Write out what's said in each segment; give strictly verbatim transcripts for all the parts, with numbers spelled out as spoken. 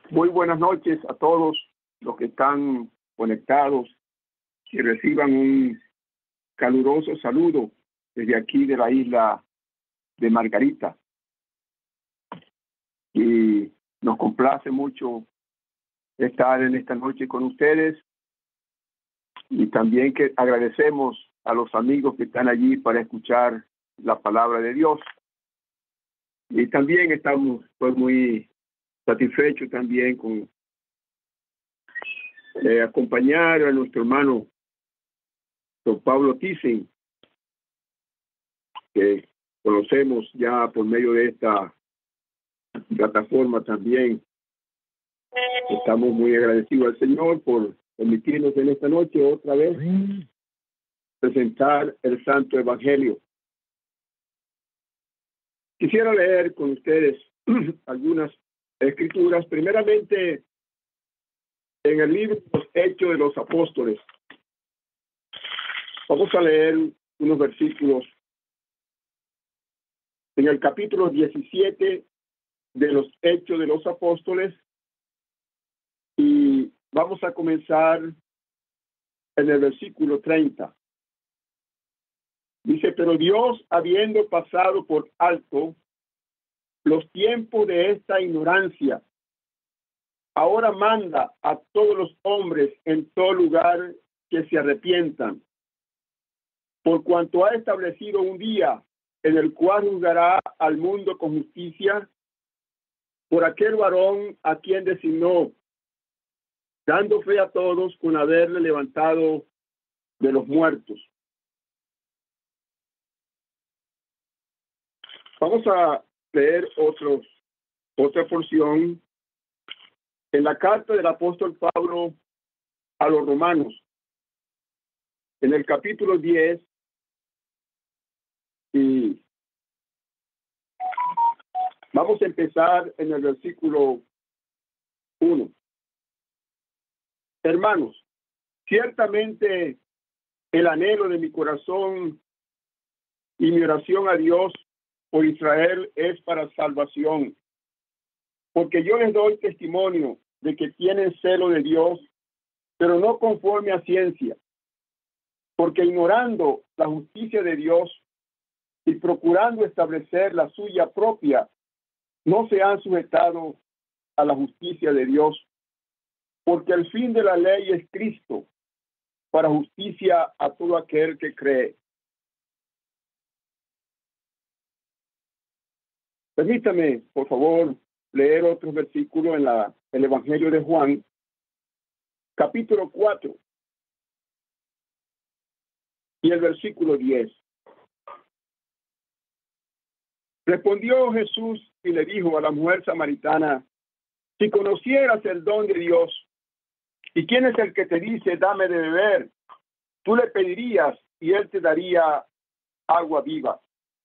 Muy buenas noches a todos los que están conectados y reciban un caluroso saludo desde aquí de la isla de Margarita. Y nos complace mucho estar en esta noche con ustedes y también que agradecemos a los amigos que están allí para escuchar la palabra de Dios. Y también estamos pues muy satisfechos también con eh, acompañar a nuestro hermano don Pablo Thyssen, que conocemos ya por medio de esta plataforma también. Estamos muy agradecidos al Señor por permitirnos en esta noche otra vez presentar el Santo Evangelio. Quisiera leer con ustedes algunas escrituras, primeramente en el libro de los Hechos de los Apóstoles. Vamos a leer unos versículos en el capítulo diecisiete de los Hechos de los Apóstoles y vamos a comenzar en el versículo treinta. Dice, pero Dios, habiendo pasado por alto los tiempos de esta ignorancia, ahora manda a todos los hombres en todo lugar que se arrepientan, por cuanto ha establecido un día en el cual juzgará al mundo con justicia por aquel varón a quien designó, dando fe a todos con haberle levantado de los muertos. Vamos a leer otros, otra porción en la carta del apóstol Pablo a los romanos, en el capítulo diez, y vamos a empezar en el versículo uno. Hermanos, ciertamente el anhelo de mi corazón y mi oración a Dios por Israel es para salvación, porque yo les doy testimonio de que tienen celo de Dios, pero no conforme a ciencia, porque ignorando la justicia de Dios y procurando establecer la suya propia, no se han sujetado a la justicia de Dios, porque el fin de la ley es Cristo, para justicia a todo aquel que cree. Permítame, por favor, leer otros versículos en la, el Evangelio de Juan, capítulo cuatro, y el versículo diez. Respondió Jesús y le dijo a la mujer samaritana, si conocieras el don de Dios, ¿y quién es el que te dice, dame de beber? Tú le pedirías y él te daría agua viva.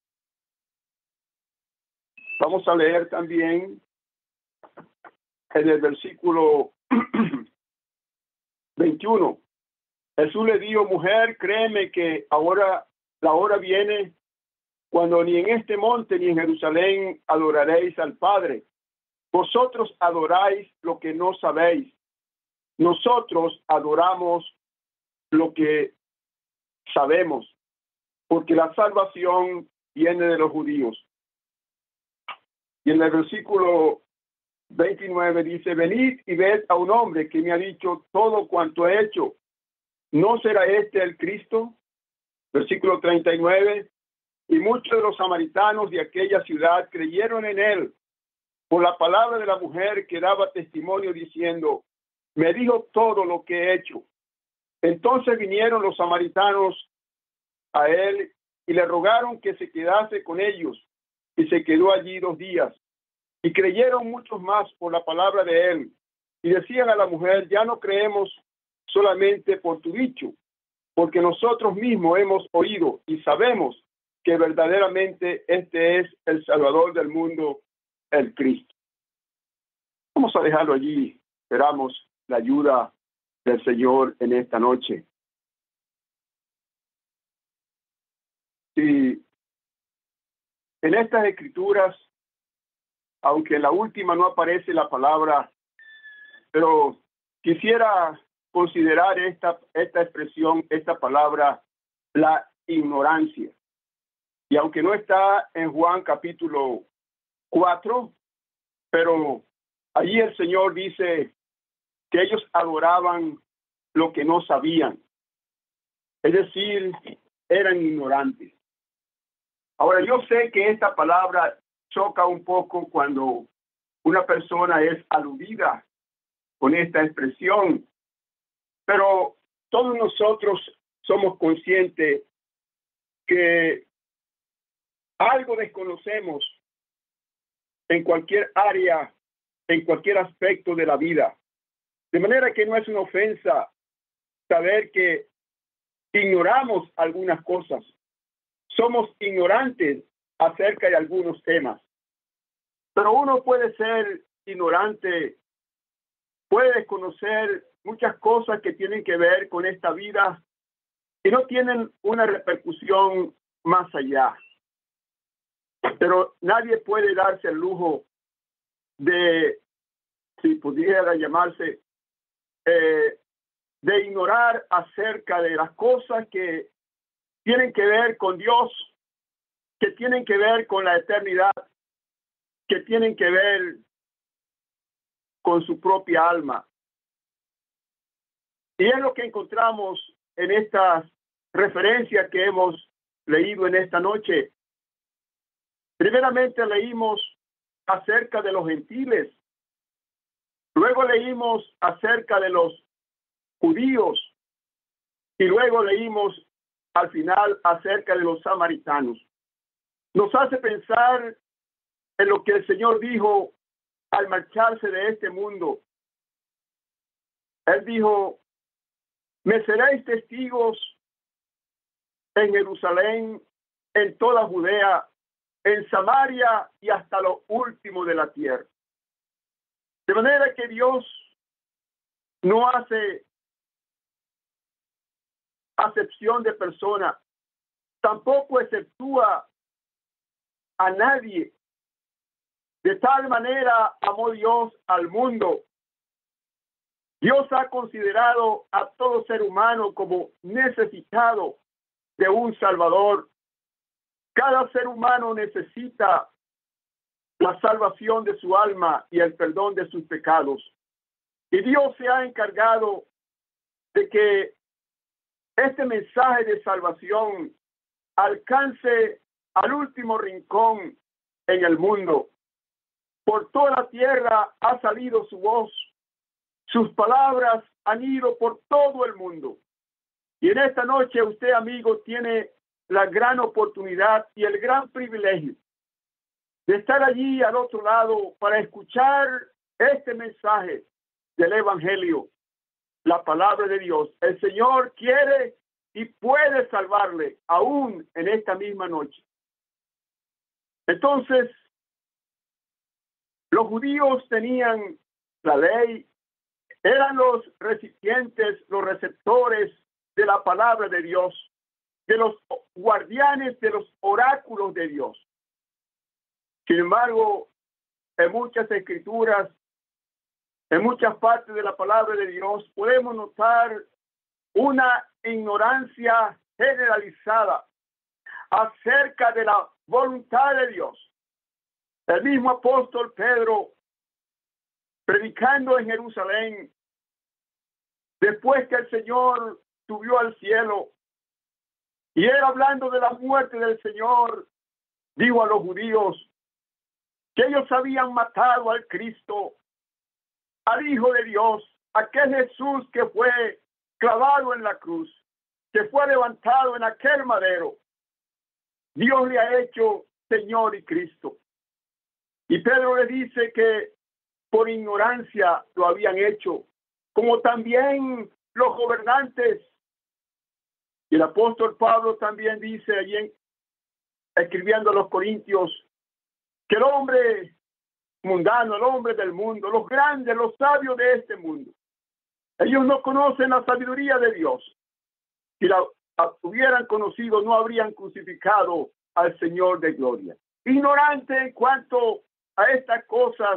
Vamos a leer también en el versículo veintiuno. Jesús le dijo, mujer, créeme que ahora la hora viene cuando ni en este monte ni en Jerusalén adoraréis al Padre. Vosotros adoráis lo que no sabéis. Nosotros adoramos lo que sabemos, porque la salvación viene de los judíos. Y en el versículo veintinueve dice, venid y ved a un hombre que me ha dicho todo cuanto he hecho. ¿No será este el Cristo? Versículo treinta y nueve, y muchos de los samaritanos de aquella ciudad creyeron en él por la palabra de la mujer que daba testimonio diciendo, me dijo todo lo que he hecho. Entonces vinieron los samaritanos a él y le rogaron que se quedase con ellos, y se quedó allí dos días. Y creyeron muchos más por la palabra de él, y decían a la mujer, ya no creemos solamente por tu dicho, porque nosotros mismos hemos oído y sabemos que verdaderamente este es el Salvador del mundo, el Cristo. Vamos a dejarlo allí. Esperamos la ayuda del Señor en esta noche. Y en estas escrituras, aunque en la última no aparece la palabra Pero quisiera considerar esta, esta expresión, esta palabra, la ignorancia. Y aunque no está en Juan capítulo cuatro, pero allí el Señor dice que ellos adoraban lo que no sabían. Es decir, eran ignorantes. Ahora, yo sé que esta palabra choca un poco cuando una persona es aludida con esta expresión, pero todos nosotros somos conscientes que algo desconocemos en cualquier área, en cualquier aspecto de la vida. De manera que no es una ofensa saber que ignoramos algunas cosas. Somos ignorantes acerca de algunos temas. Pero uno puede ser ignorante, puede desconocer muchas cosas que tienen que ver con esta vida y no tienen una repercusión más allá. Pero nadie puede darse el lujo de, si pudiera llamarse, eh, de ignorar acerca de las cosas que tienen que ver con Dios, que tienen que ver con la eternidad, que tienen que ver con su propia alma. Y es lo que encontramos en estas referencias que hemos leído en esta noche. Primeramente leímos acerca de los gentiles, luego leímos acerca de los judíos y luego leímos al final acerca de los samaritanos. Nos hace pensar en lo que el Señor dijo al marcharse de este mundo. Él dijo: me seréis testigos en Jerusalén, en toda Judea, en Samaria y hasta lo último de la tierra. De manera que Dios no hace acepción de persona, tampoco exceptúa a nadie. De tal manera amó Dios al mundo. Dios ha considerado a todo ser humano como necesitado de un Salvador. Cada ser humano necesita la salvación de su alma y el perdón de sus pecados. Y Dios se ha encargado de que este mensaje de salvación alcance al último rincón en el mundo. Por toda la tierra ha salido su voz. Sus palabras han ido por todo el mundo. Y en esta noche usted, amigo, tiene la gran oportunidad y el gran privilegio de estar allí al otro lado para escuchar este mensaje del Evangelio, la palabra de Dios. El Señor quiere y puede salvarle aún en esta misma noche. Entonces, los judíos tenían la ley, eran los recipientes, los receptores de la palabra de Dios, de los guardianes de los oráculos de Dios. Sin embargo, en muchas escrituras, en muchas partes de la palabra de Dios, podemos notar una ignorancia generalizada acerca de la voluntad de Dios. El mismo apóstol Pedro, predicando en Jerusalén, después que el Señor subió al cielo, y él hablando de la muerte del Señor, dijo a los judíos que ellos habían matado al Cristo, al Hijo de Dios, aquel Jesús que fue clavado en la cruz, que fue levantado en aquel madero. Dios le ha hecho Señor y Cristo. Y Pedro le dice que por ignorancia lo habían hecho, como también los gobernantes. Y el apóstol Pablo también dice allí, en, escribiendo a los Corintios, que el hombre mundano, el hombre del mundo, los grandes, los sabios de este mundo, ellos no conocen la sabiduría de Dios. Si la hubieran conocido, no habrían crucificado al Señor de gloria. Ignorante en cuanto a estas cosas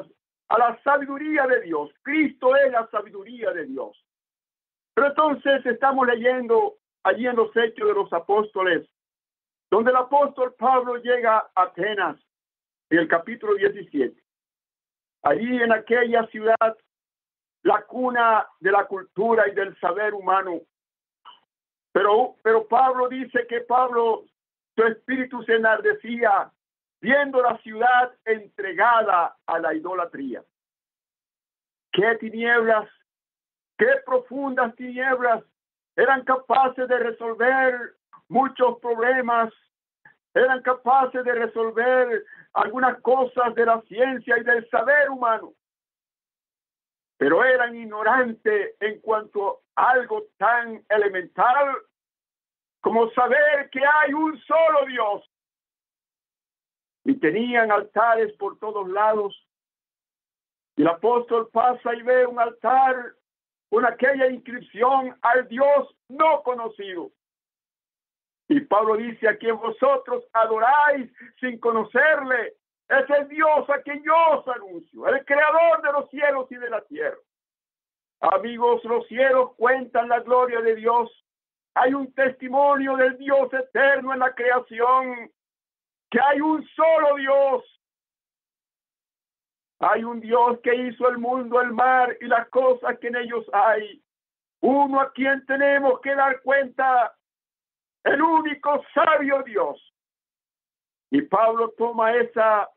a la sabiduría de Dios. Cristo es la sabiduría de Dios. Pero entonces estamos leyendo allí en los Hechos de los Apóstoles, donde el apóstol Pablo llega a Atenas, en el capítulo diecisiete. Allí en aquella ciudad, la cuna de la cultura y del saber humano. Pero, pero Pablo dice que Pablo, su espíritu se enardecía viendo la ciudad entregada a la idolatría. ¡Qué tinieblas! ¡Qué profundas tinieblas! Eran capaces de resolver muchos problemas. Eran capaces de resolver algunas cosas de la ciencia y del saber humano. Pero eran ignorantes en cuanto a algo tan elemental como saber que hay un solo Dios. Y tenían altares por todos lados. Y el apóstol pasa y ve un altar con aquella inscripción al Dios no conocido. Y Pablo dice: a quien vosotros adoráis sin conocerle, es el Dios a quien yo os anuncio, el creador de los cielos y de la tierra. Amigos, los cielos cuentan la gloria de Dios. Hay un testimonio del Dios eterno en la creación, que hay un solo Dios. Hay un Dios que hizo el mundo, el mar y las cosas que en ellos hay. Uno a quien tenemos que dar cuenta, el único sabio Dios. Y Pablo toma esa,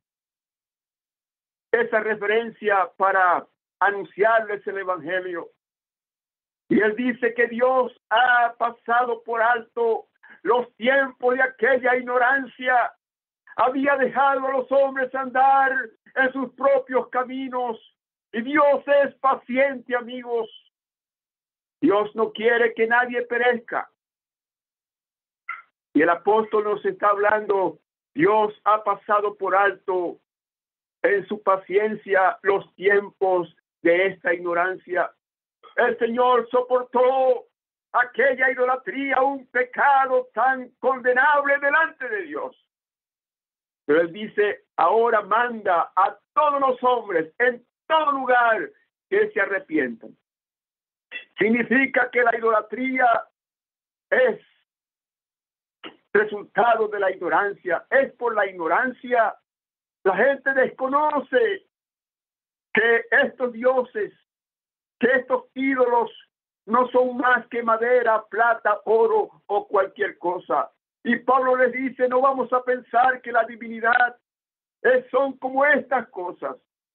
esa referencia para anunciarles el evangelio. Y él dice que Dios ha pasado por alto los tiempos de aquella ignorancia. Había dejado a los hombres andar en sus propios caminos. Y Dios es paciente, amigos. Dios no quiere que nadie perezca. Y el apóstol nos está hablando, Dios ha pasado por alto en su paciencia los tiempos de esta ignorancia. El Señor soportó aquella idolatría, un pecado tan condenable delante de Dios. Pero Él dice, ahora manda a todos los hombres en todo lugar que se arrepientan. Significa que la idolatría es resultado de la ignorancia. Es por la ignorancia. La gente desconoce que estos dioses, que estos ídolos no son más que madera, plata, oro o cualquier cosa. Y Pablo les dice, no vamos a pensar que la divinidad es, son como estas cosas.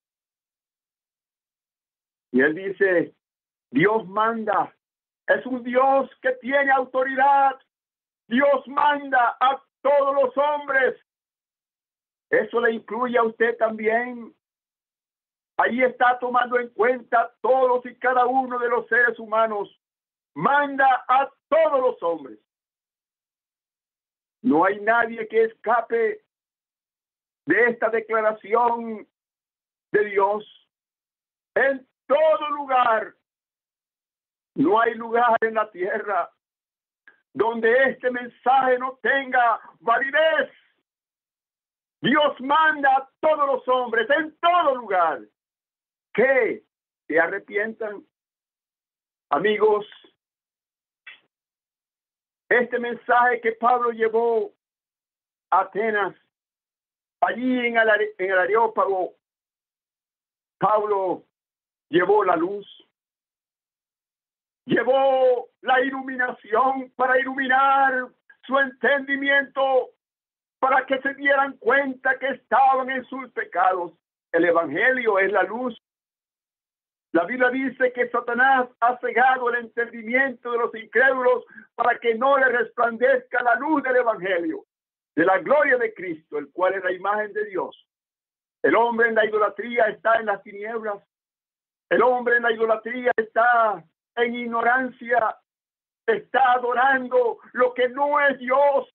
Y él dice, Dios manda. Es un Dios que tiene autoridad. Dios manda a todos los hombres. Eso le incluye a usted también. Ahí está tomando en cuenta todos y cada uno de los seres humanos. Manda a todos los hombres. No hay nadie que escape de esta declaración de Dios. En todo lugar, no hay lugar en la tierra donde este mensaje no tenga validez. Dios manda a todos los hombres en todo lugar que se arrepientan. Amigos, este mensaje que Pablo llevó a Atenas, allí en el, en el Areópago, Pablo llevó la luz, llevó la iluminación para iluminar su entendimiento, para que se dieran cuenta que estaban en sus pecados. El evangelio es la luz. La Biblia dice que Satanás ha cegado el entendimiento de los incrédulos para que no le resplandezca la luz del evangelio, de la gloria de Cristo, el cual es la imagen de Dios. El hombre en la idolatría está en las tinieblas. El hombre en la idolatría está en ignorancia. Está adorando lo que no es Dios.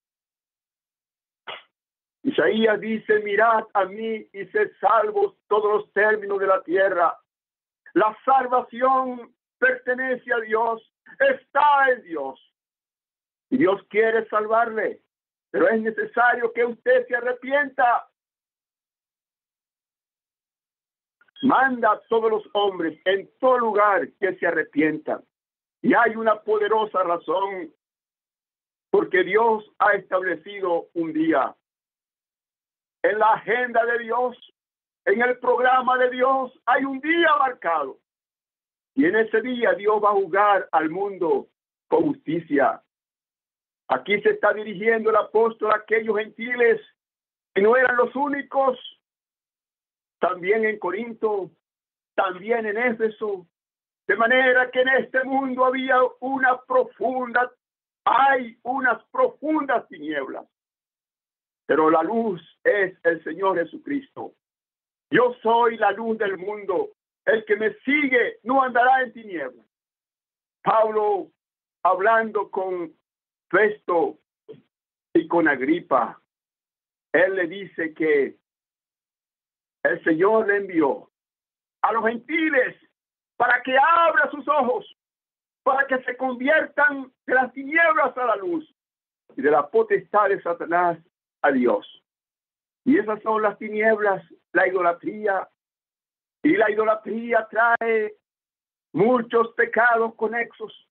Isaías dice, mirad a mí y sed salvos todos los términos de la tierra. La salvación pertenece a Dios, está en Dios. Y Dios quiere salvarle, pero es necesario que usted se arrepienta. manda a todos los hombres en todo lugar que se arrepientan. Y hay una poderosa razón, porque Dios ha establecido un día. En la agenda de Dios, en el programa de Dios, hay un día marcado. Y en ese día Dios va a juzgar al mundo con justicia. Aquí se está dirigiendo el apóstol a aquellos gentiles que no eran los únicos. También en Corinto, también en Éfeso. De manera que en este mundo había una profunda, hay unas profundas tinieblas. Pero la luz es el Señor Jesucristo. Yo soy la luz del mundo. El que me sigue no andará en tinieblas. Pablo, hablando con Festo y con Agripa, él le dice que el Señor le envió a los gentiles para que abra sus ojos, para que se conviertan de las tinieblas a la luz y de la potestad de Satanás a Dios. Y esas son las tinieblas, la idolatría. Y la idolatría trae muchos pecados conexos.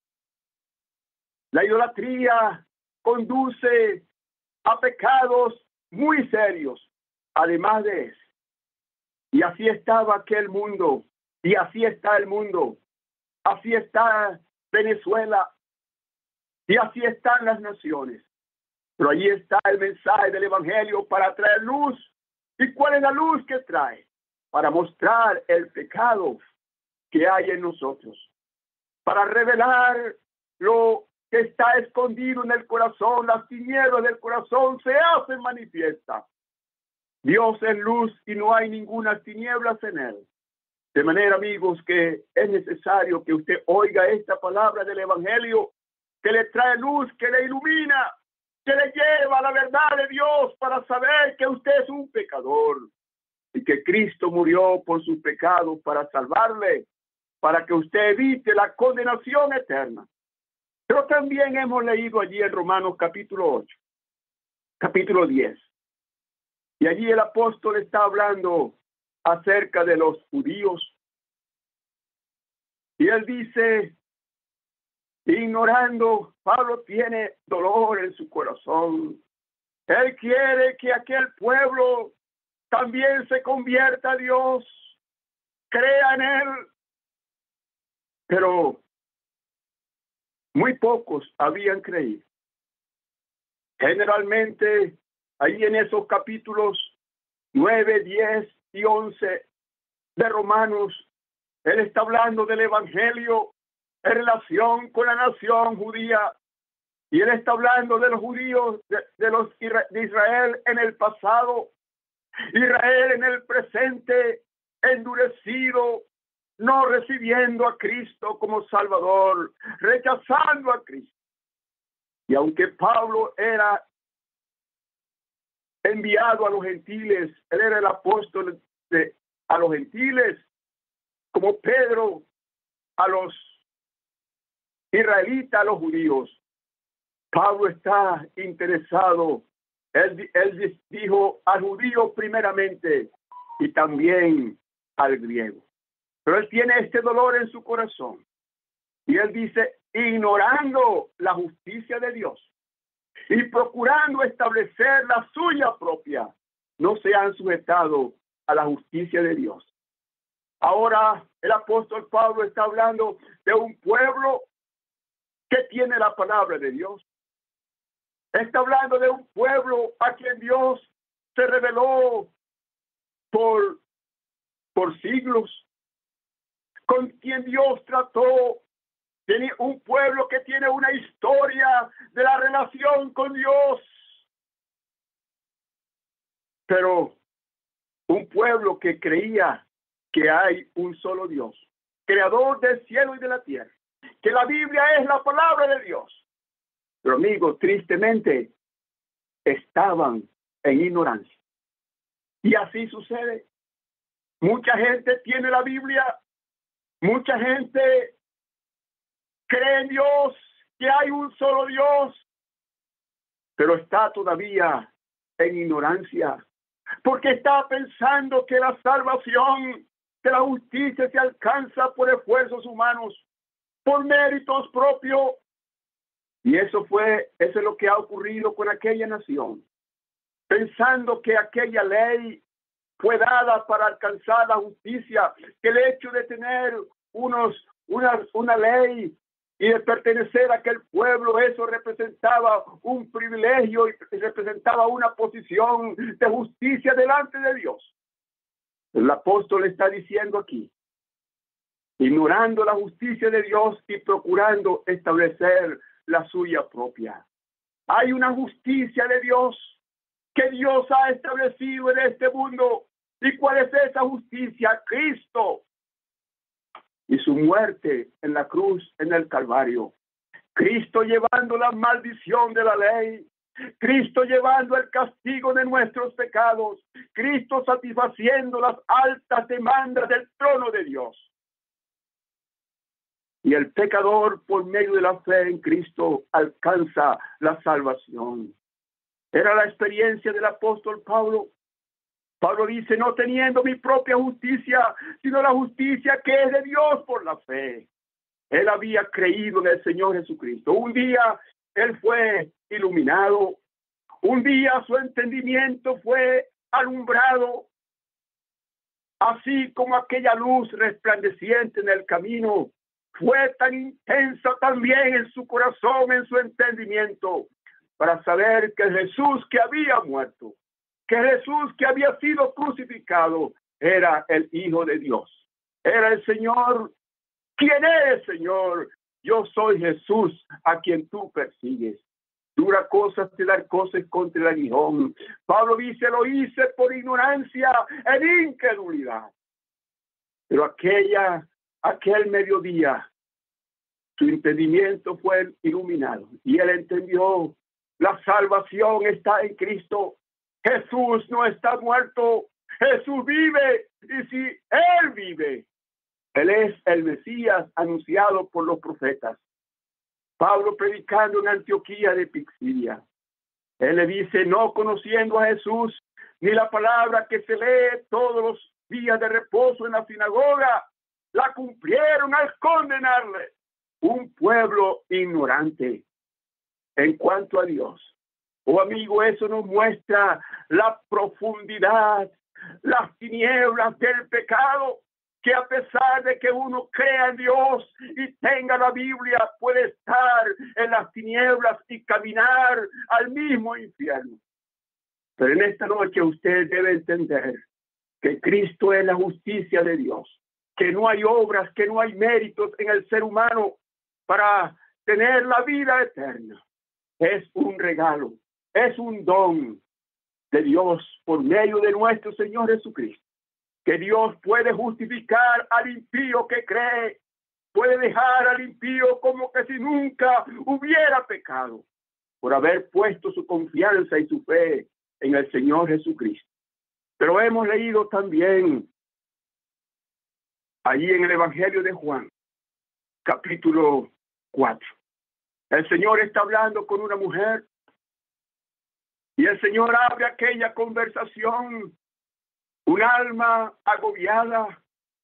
La idolatría conduce a pecados muy serios, además de eso. Y así estaba aquel mundo, y así está el mundo, así está Venezuela, y así están las naciones. Pero allí está el mensaje del Evangelio para traer luz. ¿Y cuál es la luz que trae? Para mostrar el pecado que hay en nosotros, para revelar lo que está escondido en el corazón. Las tinieblas del corazón se hacen manifiestas. Dios es luz y no hay ninguna tinieblas en él. De manera, amigos, que es necesario que usted oiga esta palabra del Evangelio, que le trae luz, que le ilumina, que le lleva a la verdad de Dios para saber que usted es un pecador y que Cristo murió por sus pecados para salvarle, para que usted evite la condenación eterna. Pero también hemos leído allí en Romanos capítulo ocho, capítulo diez. Y allí el apóstol está hablando acerca de los judíos. Y él dice, ignorando, Pablo tiene dolor en su corazón. Él quiere que aquel pueblo también se convierta a Dios, crea en él. Pero muy pocos habían creído. Generalmente, ahí en esos capítulos nueve, diez y once de Romanos, él está hablando del Evangelio en relación con la nación judía. Y él está hablando de los judíos, de, de los de Israel en el pasado, Israel en el presente, endurecido, no recibiendo a Cristo como Salvador, rechazando a Cristo. Y aunque Pablo era enviado a los gentiles, él era el apóstol de, a los gentiles, como Pedro a los israelitas, a los judíos. Pablo está interesado, él, él dijo al judío primeramente y también al griego. Pero él tiene este dolor en su corazón. Y él dice, ignorando la justicia de Dios y procurando establecer la suya propia, no se han sujetado a la justicia de Dios. Ahora el apóstol Pablo está hablando de un pueblo que tiene la palabra de Dios. Está hablando de un pueblo a quien Dios se reveló por, por siglos, con quien Dios trató. Tiene un pueblo que tiene una historia de la relación con Dios. Pero un pueblo que creía que hay un solo Dios, creador del cielo y de la tierra, que la Biblia es la palabra de Dios. Pero amigos, tristemente, estaban en ignorancia. Y así sucede. Mucha gente tiene la Biblia, mucha gente cree en Dios, que hay un solo Dios, pero está todavía en ignorancia, porque está pensando que la salvación que la justicia se alcanza por esfuerzos humanos, por méritos propios. Y eso fue, eso es lo que ha ocurrido con aquella nación, pensando que aquella ley fue dada para alcanzar la justicia, que el hecho de tener unos, una, una ley y de pertenecer a aquel pueblo, eso representaba un privilegio y representaba una posición de justicia delante de Dios. El apóstol está diciendo aquí, ignorando la justicia de Dios y procurando establecer la suya propia. Hay una justicia de Dios que Dios ha establecido en este mundo. ¿Y cuál es esa justicia? Cristo y su muerte en la cruz, en el Calvario. Cristo llevando la maldición de la ley. Cristo llevando el castigo de nuestros pecados. Cristo satisfaciendo las altas demandas del trono de Dios. Y el pecador, por medio de la fe en Cristo, alcanza la salvación. Era la experiencia del apóstol Pablo. Pablo dice, no teniendo mi propia justicia, sino la justicia que es de Dios por la fe. Él había creído en el Señor Jesucristo. Un día él fue iluminado. Un día su entendimiento fue alumbrado. Así como aquella luz resplandeciente en el camino fue tan intensa también en su corazón, en su entendimiento, para saber que Jesús que había muerto, que Jesús que había sido crucificado, era el Hijo de Dios. Era el Señor. ¿Quién es, Señor? Yo soy Jesús, a quien tú persigues. Dura cosas te dar cosas contra el aguijón. Pablo dice, lo hice por ignorancia, en incredulidad. Pero aquella, aquel mediodía, su entendimiento fue iluminado. Y él entendió, la salvación está en Cristo. Jesús no está muerto. Jesús vive. Y si Él vive, Él es el Mesías anunciado por los profetas. Pablo predicando en Antioquía de Pisidia. Él le dice, no conociendo a Jesús, ni la palabra que se lee todos los días de reposo en la sinagoga, la cumplieron al condenarle. Un pueblo ignorante en cuanto a Dios. Oh amigo, eso nos muestra la profundidad, las tinieblas del pecado, que a pesar de que uno crea en Dios y tenga la Biblia, puede estar en las tinieblas y caminar al mismo infierno. Pero en esta noche usted debe entender que Cristo es la justicia de Dios, que no hay obras, que no hay méritos en el ser humano para tener la vida eterna. Es un regalo, es un don de Dios por medio de nuestro Señor Jesucristo. Que Dios puede justificar al impío que cree, puede dejar al impío como que si nunca hubiera pecado, por haber puesto su confianza y su fe en el Señor Jesucristo. Pero hemos leído también allí en el Evangelio de Juan, capítulo cuatro. El Señor está hablando con una mujer y el Señor abre aquella conversación. Un alma agobiada,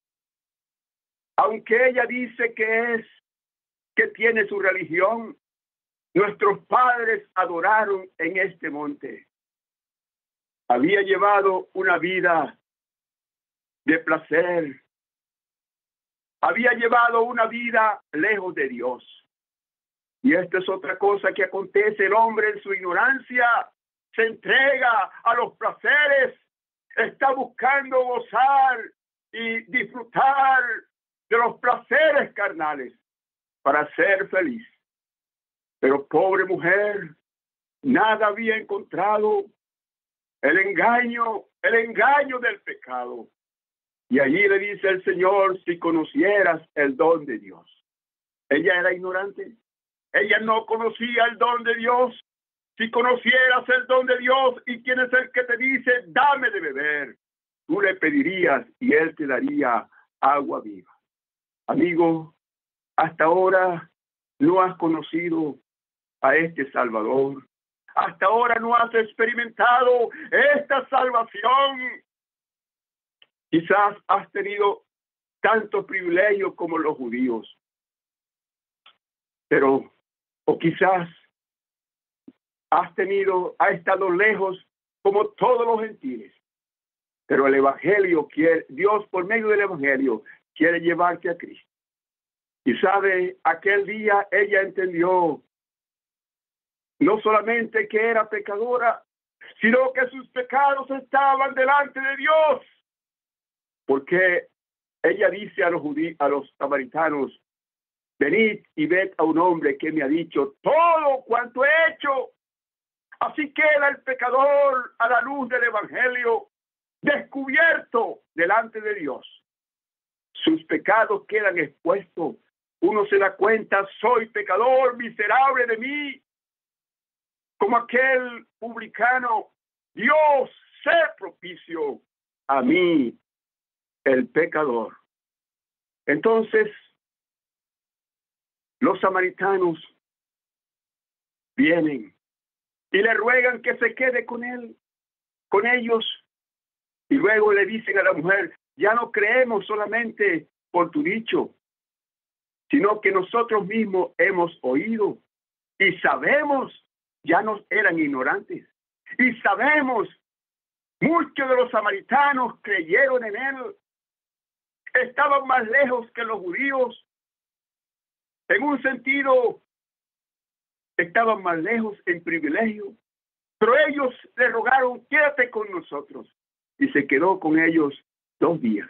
aunque ella dice que es, que tiene su religión, nuestros padres adoraron en este monte. Había llevado una vida de placer, había llevado una vida lejos de Dios. Y esta es otra cosa que acontece. El hombre en su ignorancia se entrega a los placeres, está buscando gozar y disfrutar de los placeres carnales para ser feliz. Pero pobre mujer, nada había encontrado. El engaño, el engaño del pecado. Y allí le dice el Señor, si conocieras el don de Dios. Ella era ignorante. Ella no conocía el don de Dios. Si conocieras el don de Dios y quién es el que te dice, dame de beber, tú le pedirías y él te daría agua viva. Amigo, hasta ahora no has conocido a este Salvador. Hasta ahora no has experimentado esta salvación. Quizás has tenido tantos privilegios como los judíos. Pero, o quizás has tenido, has estado lejos como todos los gentiles. Pero el Evangelio quiere, Dios por medio del Evangelio quiere llevarte a Cristo. Y sabe, aquel día ella entendió no solamente que era pecadora, sino que sus pecados estaban delante de Dios. Porque ella dice a los judíos, a los samaritanos, venid y ved a un hombre que me ha dicho todo cuanto he hecho. Así queda el pecador a la luz del Evangelio, descubierto delante de Dios. Sus pecados quedan expuestos. Uno se da cuenta, soy pecador, miserable de mí. Como aquel publicano, Dios, sé propicio a mí, el pecador. Entonces, los samaritanos vienen y le ruegan que se quede con él, con ellos. Y luego le dicen a la mujer, ya no creemos solamente por tu dicho, sino que nosotros mismos hemos oído y sabemos, ya nos eran ignorantes, y sabemos, muchos de los samaritanos creyeron en él, estaban más lejos que los judíos, en un sentido, estaban más lejos en privilegio, pero ellos le rogaron, quédate con nosotros, y se quedó con ellos dos días.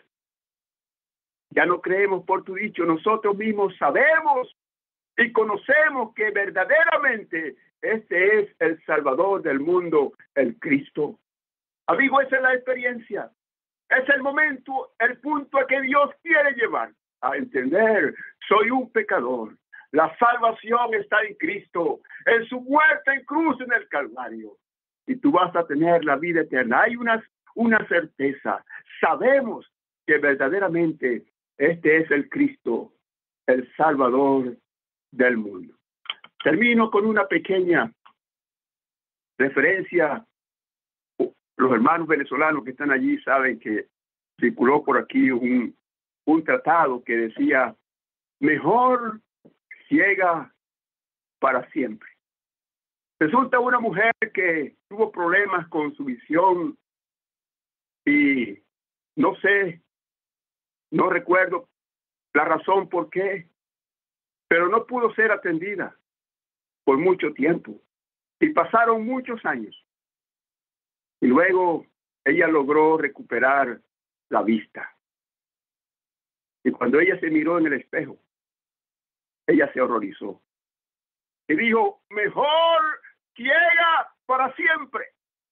Ya no creemos por tu dicho, nosotros mismos sabemos y conocemos que verdaderamente este es el Salvador del mundo, el Cristo. Amigo, esa es la experiencia. Es el momento, el punto a que Dios quiere llevar a entender, soy un pecador. La salvación está en Cristo, en su muerte en cruz en el Calvario. Y tú vas a tener la vida eterna. Hay una, una certeza. Sabemos que verdaderamente este es el Cristo, el Salvador del mundo. Termino con una pequeña referencia. Los hermanos venezolanos que están allí saben que circuló por aquí un, un tratado que decía, mejor ciega para siempre. Resulta una mujer que tuvo problemas con su visión y no sé, no recuerdo la razón por qué, pero no pudo ser atendida por mucho tiempo. Y pasaron muchos años. Y luego ella logró recuperar la vista. Y cuando ella se miró en el espejo, ella se horrorizó. Y dijo, mejor ciega para siempre.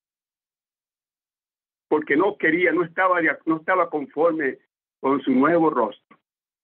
Porque no quería, no estaba, no estaba conforme con su nuevo rostro.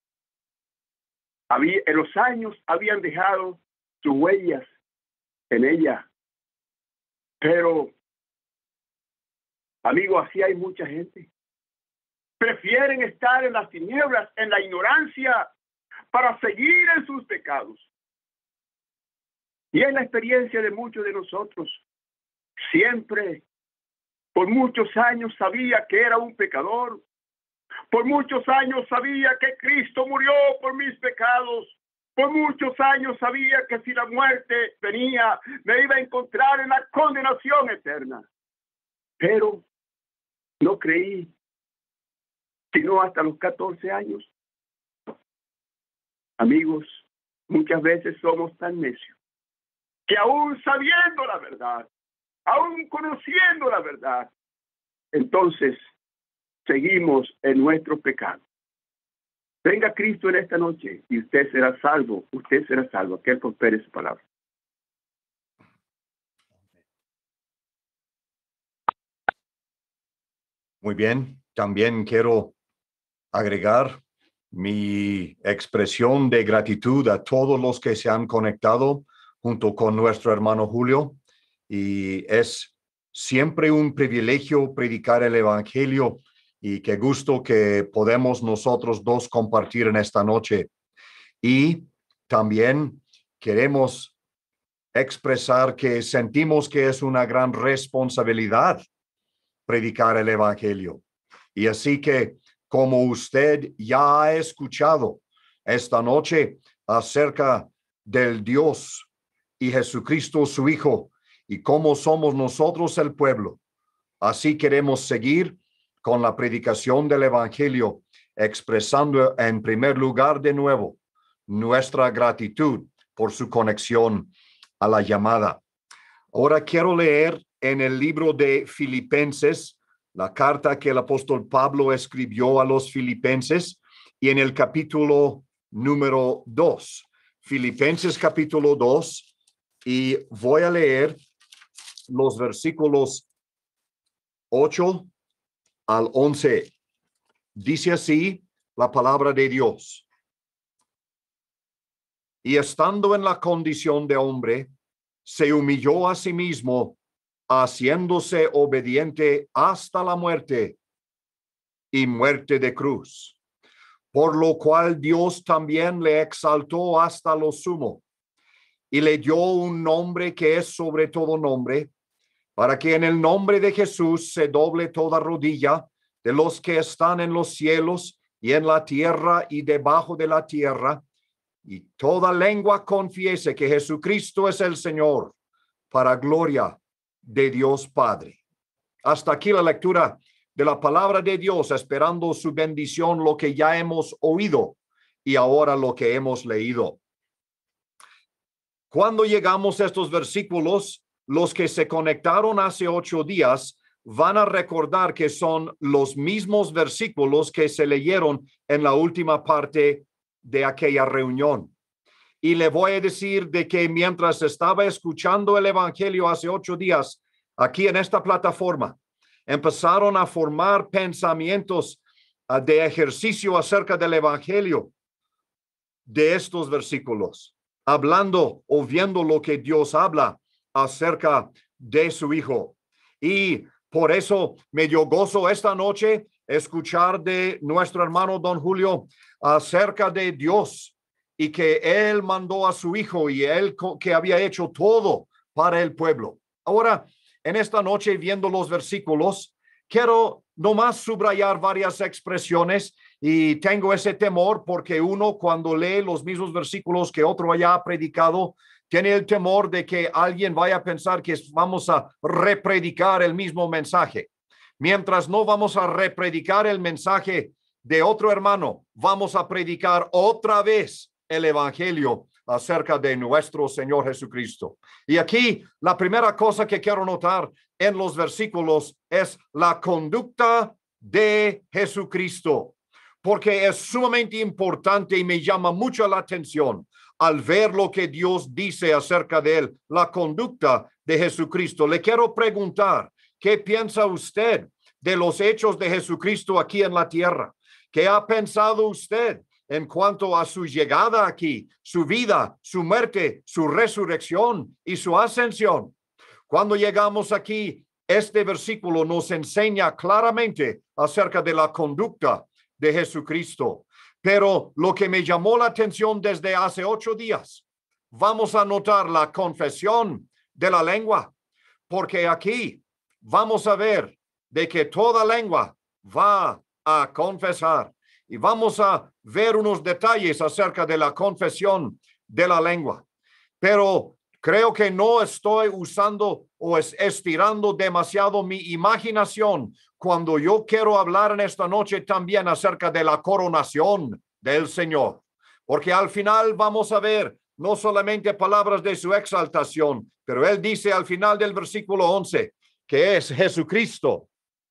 Había, en los años habían dejado sus huellas en ella. Pero, amigo, así hay mucha gente. Prefieren estar en las tinieblas, en la ignorancia, para seguir en sus pecados. Y es la experiencia de muchos de nosotros. Siempre, por muchos años sabía que era un pecador. Por muchos años sabía que Cristo murió por mis pecados. Por muchos años sabía que si la muerte venía, me iba a encontrar en la condenación eterna. Pero no creí, sino hasta los catorce años. Amigos, muchas veces somos tan necios que aún sabiendo la verdad, aún conociendo la verdad, entonces seguimos en nuestro pecado. Venga Cristo en esta noche y usted será salvo, usted será salvo. Que Él prospere su palabra. Muy bien, también quiero agregar mi expresión de gratitud a todos los que se han conectado junto con nuestro hermano Julio. Y es siempre un privilegio predicar el Evangelio y qué gusto que podemos nosotros dos compartir en esta noche. Y también queremos expresar que sentimos que es una gran responsabilidad predicar el Evangelio. Y así que como usted ya ha escuchado esta noche acerca del Dios y Jesucristo su Hijo y cómo somos nosotros el pueblo. Así queremos seguir con la predicación del Evangelio, expresando en primer lugar de nuevo nuestra gratitud por su conexión a la llamada. Ahora quiero leer en el libro de Filipenses, la carta que el apóstol Pablo escribió a los filipenses, y en el capítulo número dos, Filipenses capítulo dos, y voy a leer los versículos ocho al once. Dice así la palabra de Dios. Y estando en la condición de hombre, se humilló a sí mismo, haciéndose obediente hasta la muerte y muerte de cruz. Por lo cual Dios también le exaltó hasta lo sumo y le dio un nombre que es sobre todo nombre, para que en el nombre de Jesús se doble toda rodilla de los que están en los cielos y en la tierra y debajo de la tierra, y toda lengua confiese que Jesucristo es el Señor, para gloria de Dios Padre. Hasta aquí la lectura de la palabra de Dios, esperando su bendición, lo que ya hemos oído y ahora lo que hemos leído. Cuando llegamos a estos versículos, los que se conectaron hace ocho días van a recordar que son los mismos versículos que se leyeron en la última parte de aquella reunión. Y le voy a decir de que mientras estaba escuchando el Evangelio hace ocho días, aquí en esta plataforma, empezaron a formar pensamientos uh, de ejercicio acerca del Evangelio de estos versículos, hablando o viendo lo que Dios habla acerca de su Hijo. Y por eso me dio gozo esta noche escuchar de nuestro hermano don Julio acerca de Dios y que él mandó a su Hijo y él que había hecho todo para el pueblo. Ahora, en esta noche, viendo los versículos, quiero nomás subrayar varias expresiones y tengo ese temor porque uno cuando lee los mismos versículos que otro haya predicado, tiene el temor de que alguien vaya a pensar que vamos a repredicar el mismo mensaje. Mientras no vamos a repredicar el mensaje de otro hermano, vamos a predicar otra vez el Evangelio acerca de nuestro Señor Jesucristo. Y aquí la primera cosa que quiero notar en los versículos es la conducta de Jesucristo, porque es sumamente importante y me llama mucho la atención al ver lo que Dios dice acerca de él, la conducta de Jesucristo. Le quiero preguntar, ¿qué piensa usted de los hechos de Jesucristo aquí en la tierra? ¿Qué ha pensado usted en cuanto a su llegada aquí, su vida, su muerte, su resurrección y su ascensión? Cuando llegamos aquí, este versículo nos enseña claramente acerca de la conducta de Jesucristo. Pero lo que me llamó la atención desde hace ocho días, vamos a notar la confesión de la lengua, porque aquí vamos a ver de que toda lengua va a confesar. Y vamos a ver unos detalles acerca de la confesión de la lengua. Pero creo que no estoy usando o es estirando demasiado mi imaginación cuando yo quiero hablar en esta noche también acerca de la coronación del Señor. Porque al final vamos a ver no solamente palabras de su exaltación, pero él dice al final del versículo once que es Jesucristo.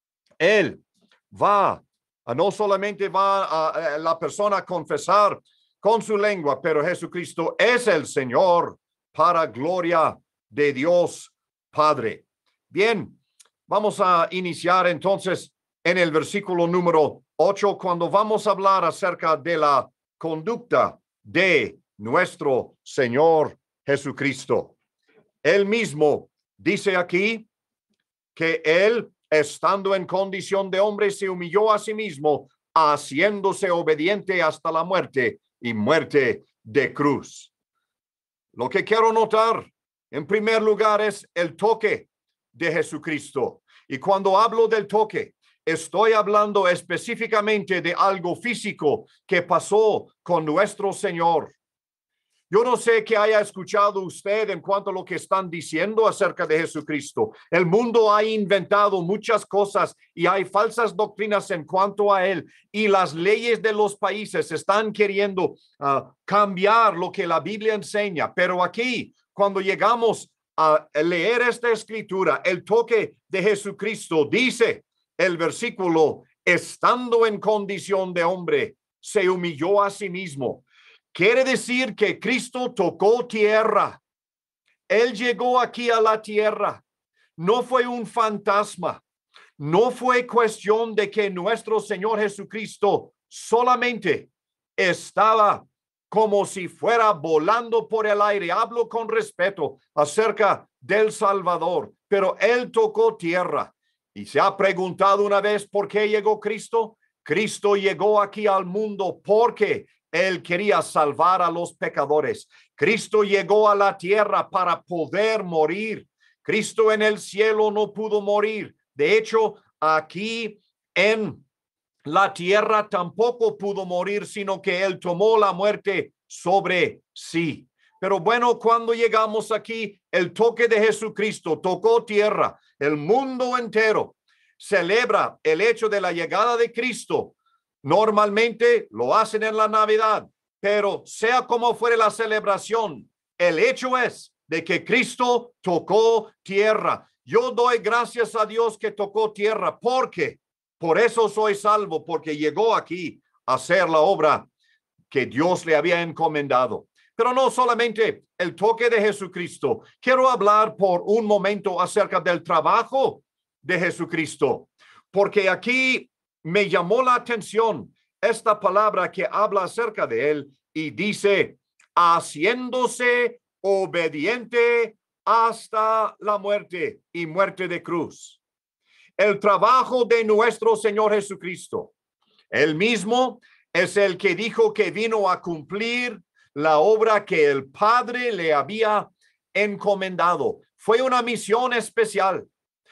Él va a no solamente va a, a la persona a confesar con su lengua, pero Jesucristo es el Señor para gloria de Dios Padre. Bien, vamos a iniciar entonces en el versículo número ocho, cuando vamos a hablar acerca de la conducta de nuestro Señor Jesucristo. Él mismo dice aquí que él, estando en condición de hombre, se humilló a sí mismo, haciéndose obediente hasta la muerte y muerte de cruz. Lo que quiero notar, en primer lugar, es el toque de Jesucristo. Y cuando hablo del toque, estoy hablando específicamente de algo físico que pasó con nuestro Señor. Yo no sé qué haya escuchado usted en cuanto a lo que están diciendo acerca de Jesucristo. El mundo ha inventado muchas cosas y hay falsas doctrinas en cuanto a él. Y las leyes de los países están queriendo uh, cambiar lo que la Biblia enseña. Pero aquí, cuando llegamos a leer esta escritura, el toque de Jesucristo dice el versículo, estando en condición de hombre, se humilló a sí mismo. Quiere decir que Cristo tocó tierra. Él llegó aquí a la tierra. No fue un fantasma. No fue cuestión de que nuestro Señor Jesucristo solamente estaba como si fuera volando por el aire. Hablo con respeto acerca del Salvador, pero Él tocó tierra. ¿Y se ha preguntado una vez por qué llegó Cristo? Cristo llegó aquí al mundo porque Él quería salvar a los pecadores. Cristo llegó a la tierra para poder morir. Cristo en el cielo no pudo morir. De hecho, aquí en la tierra tampoco pudo morir, sino que Él tomó la muerte sobre sí. Pero bueno, cuando llegamos aquí, el toque de Jesucristo tocó tierra. El mundo entero celebra el hecho de la llegada de Cristo. Normalmente lo hacen en la Navidad, pero sea como fuere la celebración, el hecho es de que Cristo tocó tierra. Yo doy gracias a Dios que tocó tierra, porque por eso soy salvo, porque llegó aquí a hacer la obra que Dios le había encomendado. Pero no solamente el toque de Jesucristo. Quiero hablar por un momento acerca del trabajo de Jesucristo, porque aquí me llamó la atención esta palabra que habla acerca de él y dice, haciéndose obediente hasta la muerte y muerte de cruz. El trabajo de nuestro Señor Jesucristo, él mismo es el que dijo que vino a cumplir la obra que el Padre le había encomendado. Fue una misión especial.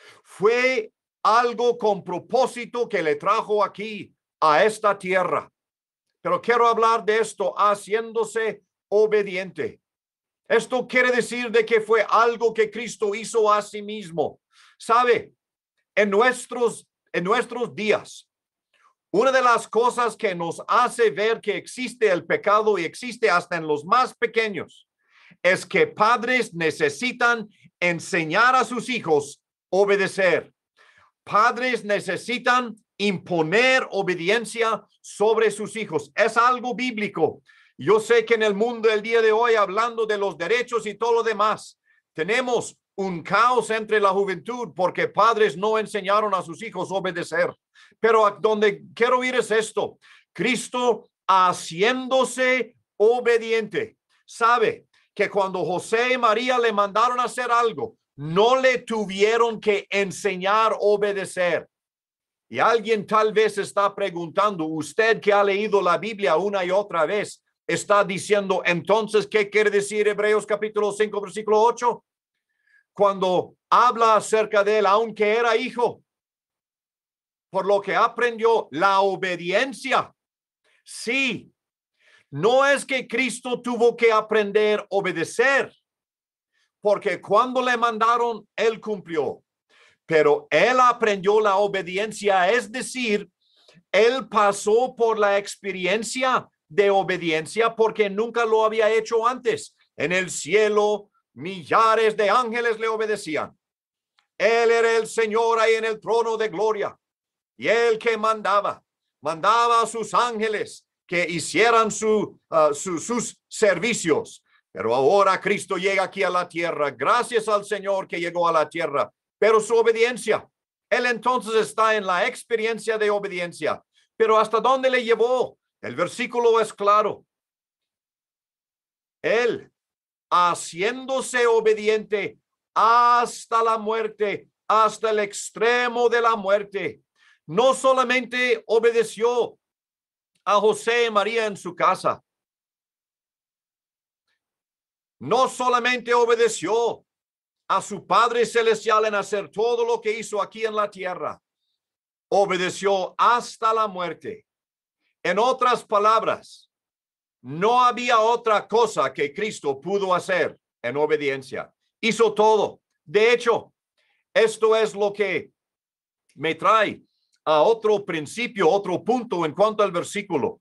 Fue algo con propósito que le trajo aquí a esta tierra. Pero quiero hablar de esto, haciéndose obediente. Esto quiere decir de que fue algo que Cristo hizo a sí mismo. ¿Sabe? En nuestros, en nuestros días, una de las cosas que nos hace ver que existe el pecado y existe hasta en los más pequeños es que padres necesitan enseñar a sus hijos a obedecer. Padres necesitan imponer obediencia sobre sus hijos. Es algo bíblico. Yo sé que en el mundo del día de hoy, hablando de los derechos y todo lo demás, tenemos un caos entre la juventud porque padres no enseñaron a sus hijos a obedecer. Pero a donde quiero ir es esto. Cristo haciéndose obediente. Sabe que cuando José y María le mandaron a hacer algo, no le tuvieron que enseñar a obedecer. Y alguien tal vez está preguntando, usted que ha leído la Biblia una y otra vez, está diciendo, entonces, ¿qué quiere decir Hebreos capítulo cinco, versículo ocho? Cuando habla acerca de él, aunque era hijo, por lo que aprendió la obediencia. Sí, no es que Cristo tuvo que aprender a obedecer, porque cuando le mandaron, él cumplió. Pero él aprendió la obediencia, es decir, él pasó por la experiencia de obediencia porque nunca lo había hecho antes. En el cielo, millares de ángeles le obedecían. Él era el Señor ahí en el trono de gloria. Y él que mandaba, mandaba a sus ángeles que hicieran su, uh, su, sus servicios. Pero ahora Cristo llega aquí a la tierra. Gracias al Señor que llegó a la tierra. Pero su obediencia, él entonces está en la experiencia de obediencia. Pero ¿hasta dónde le llevó? El versículo es claro. Él, haciéndose obediente hasta la muerte, hasta el extremo de la muerte, no solamente obedeció a José y María en su casa, no solamente obedeció a su Padre Celestial en hacer todo lo que hizo aquí en la tierra, obedeció hasta la muerte. En otras palabras, no había otra cosa que Cristo pudo hacer en obediencia. Hizo todo. De hecho, esto es lo que me trae a otro principio, otro punto en cuanto al versículo.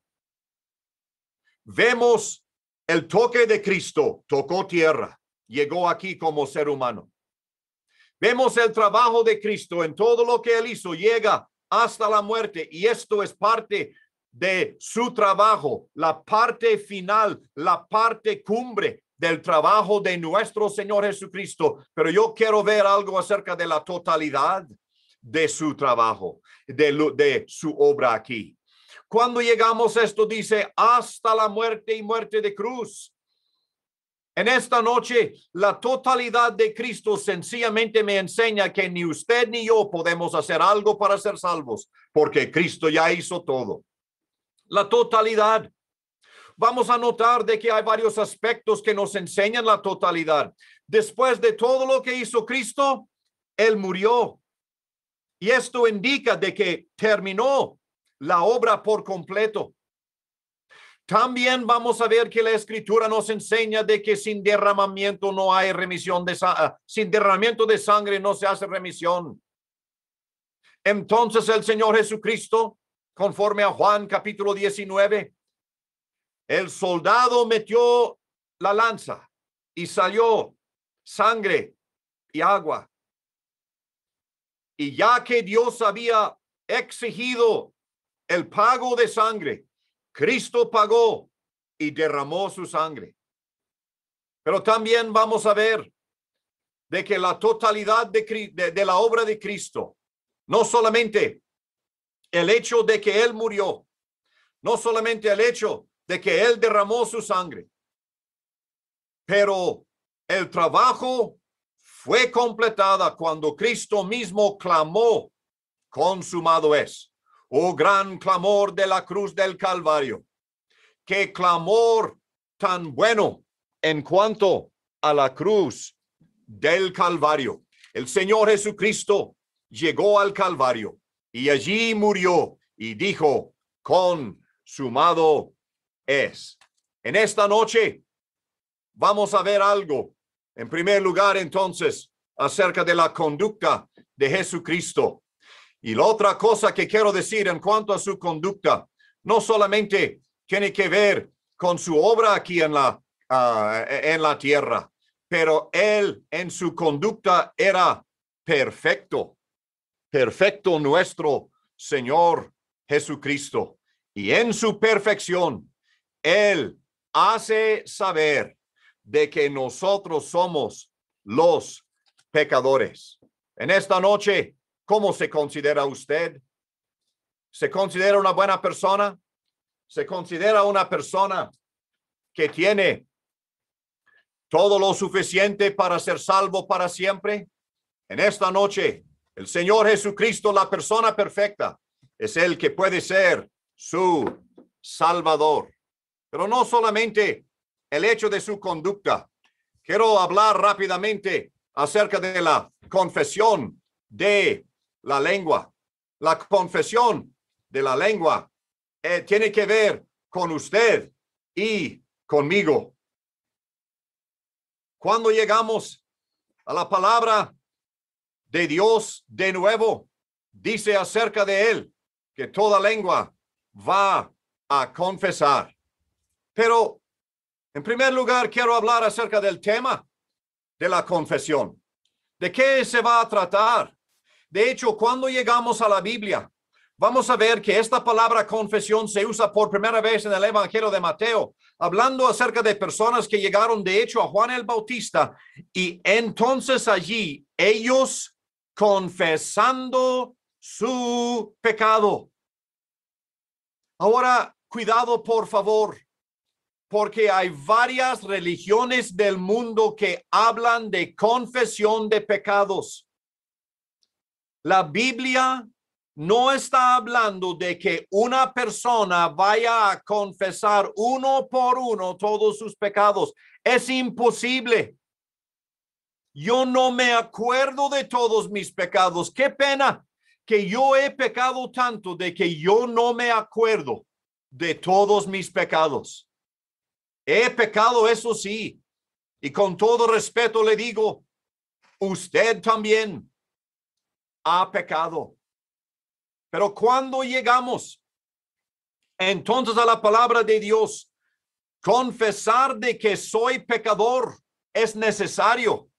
Vemos el toque de Cristo, tocó tierra, llegó aquí como ser humano. Vemos el trabajo de Cristo en todo lo que él hizo, llega hasta la muerte, y esto es parte de su trabajo, la parte final, la parte cumbre del trabajo de nuestro Señor Jesucristo. Pero yo quiero ver algo acerca de la totalidad de su trabajo, de, lo, de su obra aquí. Cuando llegamos a esto, dice hasta la muerte y muerte de cruz. En esta noche, la totalidad de Cristo sencillamente me enseña que ni usted ni yo podemos hacer algo para ser salvos, porque Cristo ya hizo todo. La totalidad. Vamos a notar de que hay varios aspectos que nos enseñan la totalidad. Después de todo lo que hizo Cristo, él murió. Y esto indica de que terminó la obra por completo. También vamos a ver que la Escritura nos enseña de que sin derramamiento no hay remisión de sangre, sin derramamiento de sangre no se hace remisión. Entonces el Señor Jesucristo, conforme a Juan capítulo diecinueve, el soldado metió la lanza y salió sangre y agua. Y ya que Dios había exigido el pago de sangre, Cristo pagó y derramó su sangre. Pero también vamos a ver de que la totalidad de, de, de la obra de Cristo, no solamente el hecho de que él murió, no solamente el hecho de que él derramó su sangre, pero el trabajo fue completada cuando Cristo mismo clamó, consumado es. Oh, gran clamor de la cruz del Calvario. Qué clamor tan bueno en cuanto a la cruz del Calvario. El Señor Jesucristo llegó al Calvario y allí murió y dijo, consumado es. En esta noche vamos a ver algo. En primer lugar, entonces, acerca de la conducta de Jesucristo. Y la otra cosa que quiero decir en cuanto a su conducta, no solamente tiene que ver con su obra aquí en la, uh, en la tierra, pero él en su conducta era perfecto, perfecto nuestro Señor Jesucristo. Y en su perfección, él hace saber de que nosotros somos los pecadores. En esta noche, ¿cómo se considera usted? ¿Se considera una buena persona? ¿Se considera una persona que tiene todo lo suficiente para ser salvo para siempre? En esta noche, el Señor Jesucristo, la persona perfecta, es el que puede ser su Salvador. Pero no solamente el hecho de su conducta. Quiero hablar rápidamente acerca de la confesión de la lengua. La confesión de la lengua eh, tiene que ver con usted y conmigo. Cuando llegamos a la palabra de Dios de nuevo, dice acerca de él que toda lengua va a confesar. Pero en primer lugar, quiero hablar acerca del tema de la confesión. ¿De qué se va a tratar? De hecho, cuando llegamos a la Biblia, vamos a ver que esta palabra confesión se usa por primera vez en el Evangelio de Mateo, hablando acerca de personas que llegaron de hecho a Juan el Bautista, y entonces allí ellos confesando su pecado. Ahora, cuidado por favor, porque hay varias religiones del mundo que hablan de confesión de pecados. La Biblia no está hablando de que una persona vaya a confesar uno por uno todos sus pecados. Es imposible. Yo no me acuerdo de todos mis pecados. Qué pena. que yo he pecado tanto de que yo no me acuerdo de todos mis pecados. He pecado, eso sí, y con todo respeto le digo, usted también ha pecado. Pero cuando llegamos entonces a la palabra de Dios, confesar de que soy pecador es necesario.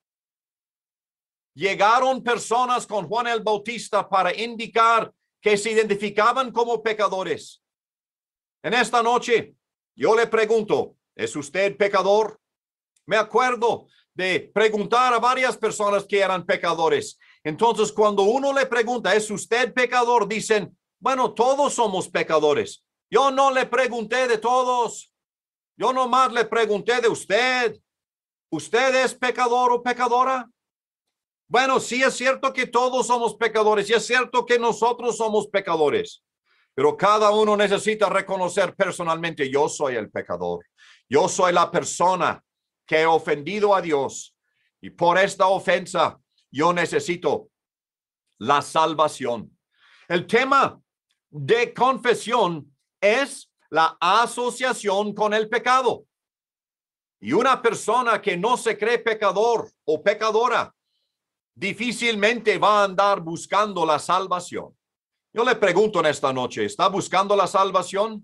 Llegaron personas con Juan el Bautista para indicar que se identificaban como pecadores. En esta noche, yo le pregunto, ¿es usted pecador? Me acuerdo de preguntar a varias personas que eran pecadores. Entonces, cuando uno le pregunta, ¿es usted pecador? Dicen, bueno, todos somos pecadores. Yo no le pregunté de todos. Yo nomás le pregunté de usted. ¿Usted es pecador o pecadora? Bueno, sí es cierto que todos somos pecadores y es cierto que nosotros somos pecadores, pero cada uno necesita reconocer personalmente, yo soy el pecador. Yo soy la persona que he ofendido a Dios y por esta ofensa yo necesito la salvación. El tema de confesión es la asociación con el pecado. Y una persona que no se cree pecador o pecadora difícilmente va a andar buscando la salvación. Yo le pregunto en esta noche, ¿está buscando la salvación?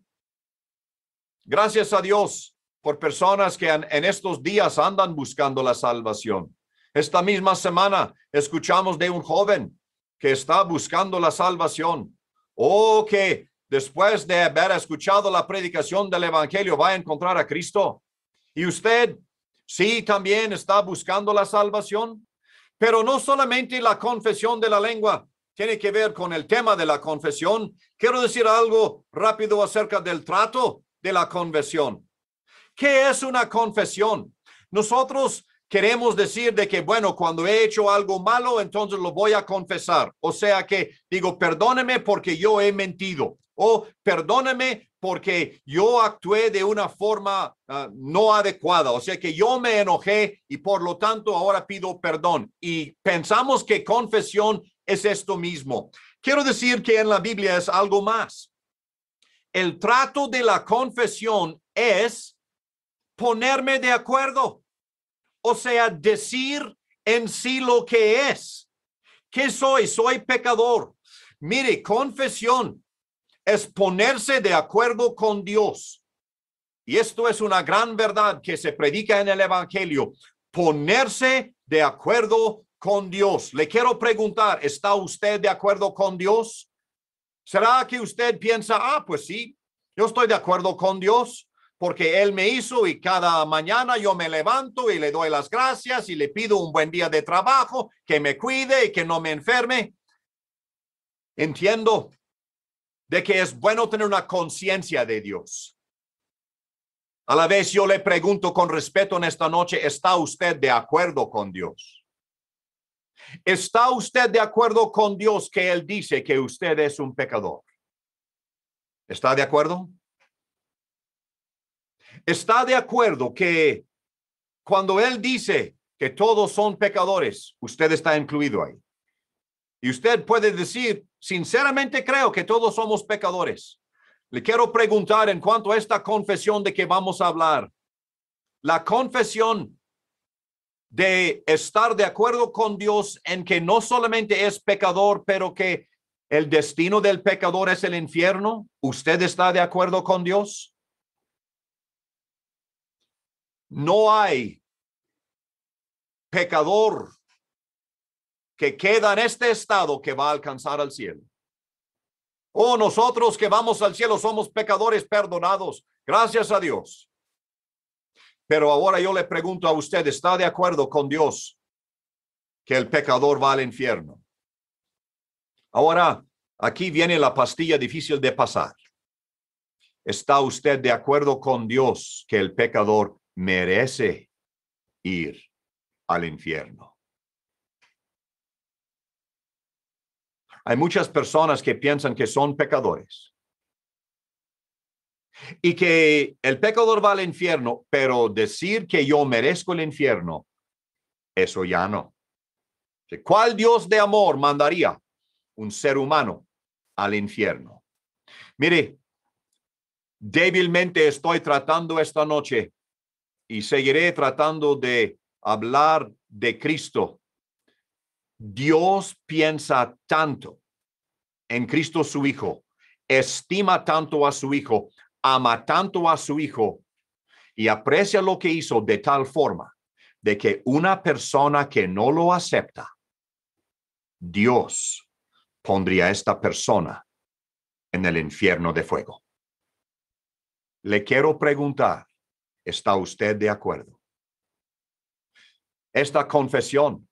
Gracias a Dios por personas que en, en estos días andan buscando la salvación. Esta misma semana escuchamos de un joven que está buscando la salvación o que después de haber escuchado la predicación del evangelio va a encontrar a Cristo. Y usted sí también está buscando la salvación, pero no solamente la confesión de la lengua tiene que ver con el tema de la confesión. Quiero decir algo rápido acerca del trato de la confesión. ¿Qué es una confesión? Nosotros queremos decir de que, bueno, cuando he hecho algo malo, entonces lo voy a confesar. O sea que digo, perdóneme porque yo he mentido. O perdóneme porque yo actué de una forma uh, no adecuada. O sea que yo me enojé y por lo tanto ahora pido perdón. Y pensamos que confesión es esto mismo. Quiero decir que en la Biblia es algo más. El trato de la confesión es ponerme de acuerdo. O sea, decir en sí lo que es. ¿Qué soy? Soy pecador. Mire, confesión es ponerse de acuerdo con Dios. Y esto es una gran verdad que se predica en el evangelio. Ponerse de acuerdo con Dios. Le quiero preguntar, ¿está usted de acuerdo con Dios? ¿Será que usted piensa, ah, pues sí, yo estoy de acuerdo con Dios porque Él me hizo y cada mañana yo me levanto y le doy las gracias y le pido un buen día de trabajo, que me cuide y que no me enferme? Entiendo de que es bueno tener una conciencia de Dios. A la vez yo le pregunto con respeto en esta noche, ¿está usted de acuerdo con Dios? ¿Está usted de acuerdo con Dios que Él dice que usted es un pecador? ¿Está de acuerdo? ¿Está de acuerdo que cuando Él dice que todos son pecadores, usted está incluido ahí? Y usted puede decir, sinceramente creo que todos somos pecadores. Le quiero preguntar en cuanto a esta confesión de que vamos a hablar. La confesión de estar de acuerdo con Dios en que no solamente es pecador, pero que el destino del pecador es el infierno. ¿Usted está de acuerdo con Dios? No hay pecador que queda en este estado que va a alcanzar al cielo. Oh, nosotros que vamos al cielo somos pecadores perdonados. Gracias a Dios. Pero ahora yo le pregunto a usted, ¿está de acuerdo con Dios que el pecador va al infierno? Ahora, aquí viene la pastilla difícil de pasar. ¿Está usted de acuerdo con Dios que el pecador merece ir al infierno? Hay muchas personas que piensan que son pecadores y que el pecador va al infierno, pero decir que yo merezco el infierno, eso ya no. ¿Cuál Dios de amor mandaría un ser humano al infierno. Mire, débilmente estoy tratando esta noche y seguiré tratando de hablar de Cristo. Dios piensa tanto en Cristo su Hijo, estima tanto a su Hijo, ama tanto a su Hijo y aprecia lo que hizo de tal forma de que una persona que no lo acepta, Dios pondría a esta persona en el infierno de fuego. Le quiero preguntar, ¿está usted de acuerdo? Esta confesión